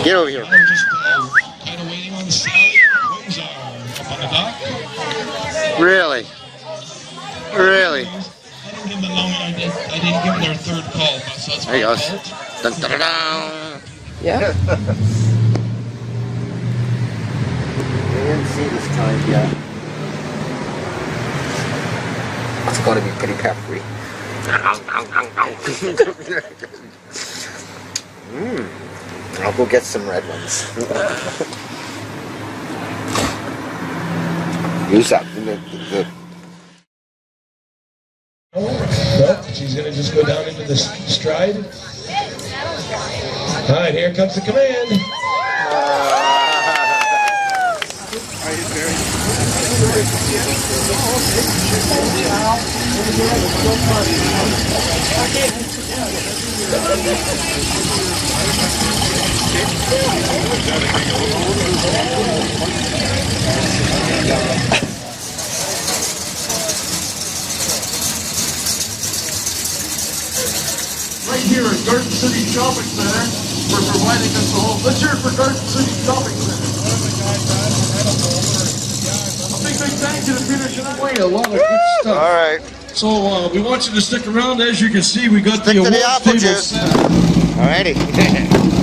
Get over here. We're just kind of waiting on the side. Wings are up on the dock. Really? Really? I didn't give them the long. I didn't give them their third call. So that's There he goes. fault. Dun, dun, dun, dun. Yeah. We didn't see this time yet. It's going to be pretty peppery. I'll go get some red ones. Use that. Nope, she's going to just go down into the stride. All right, here comes the command. Right here at Garden City Shopping Center, we're providing us the whole. Let's hear it for Garden City Shopping Center. A big thank you to Peter Shinaway. A lot of good stuff. All right. So we want you to stick around. As you can see, we got Stick the to the awards apple table juice. set. All righty.